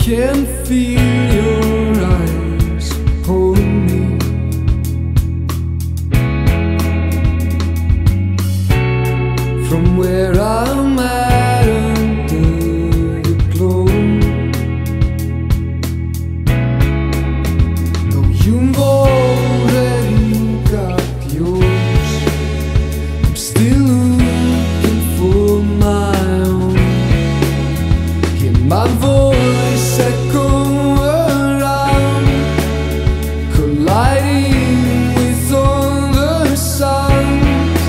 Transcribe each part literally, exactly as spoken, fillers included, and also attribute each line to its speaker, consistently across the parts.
Speaker 1: can feel your eyes holding me. From where I'm at under the glow, though you've already got yours, I'm still looking for my own. Hear my voice echo around, colliding with all the sounds.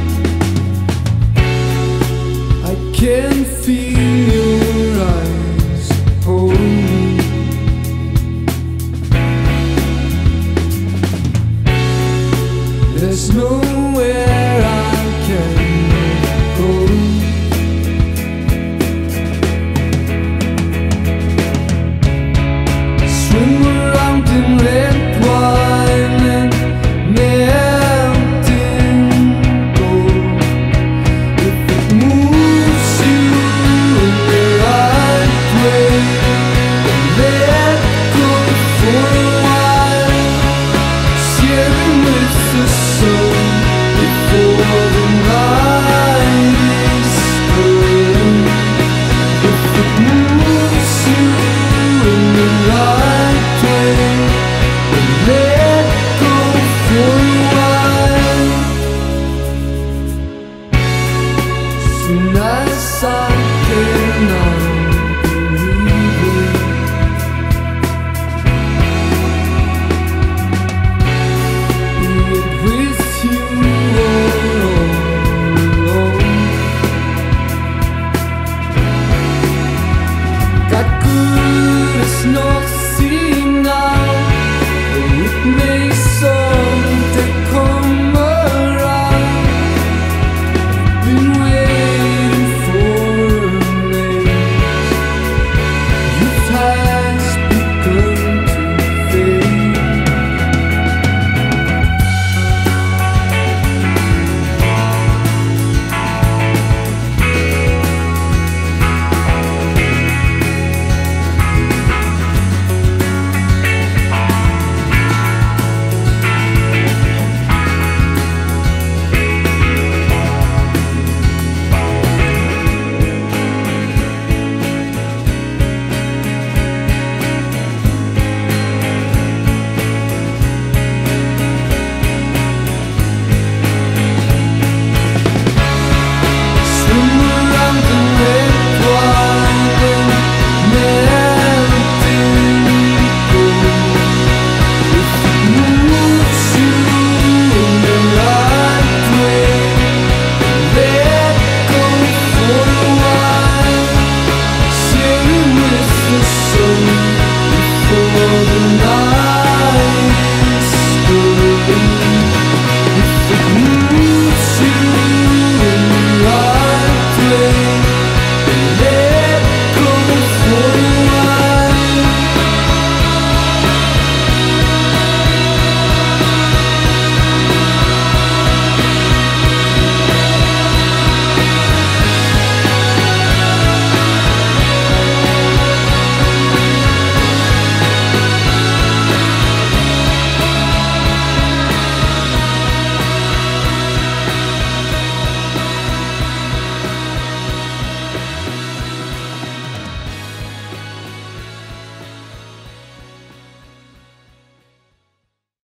Speaker 1: I can feel your eyes holding me. There's nowhere I can go. Swim around in red wine and melting gold. If it moves you in the right way, then let go for a while. Sharing with the sun before the night is gone. If it moves you in the right way, then let go for a while. Soon as I